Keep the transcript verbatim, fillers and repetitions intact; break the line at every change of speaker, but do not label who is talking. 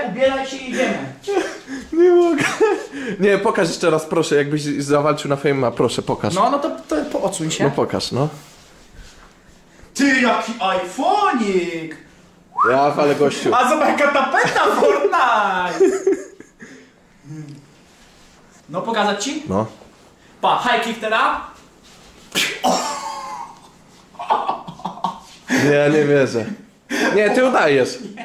ubieraj się i idziemy.
Nie mogę. Nie, pokaż jeszcze raz, proszę, jakbyś zawalczył na Fame, proszę, pokaż.
No, no to, to, to odsuń się.
No pokaż, no.
Ty, jaki iPhone'ik!
Ja, ale gościu.
A zobacz jaka tapeta Fortnite! No, pokazać ci?
No.
Pa, high kick teraz.
Nie, nie wierzę. Nie, ty udajesz.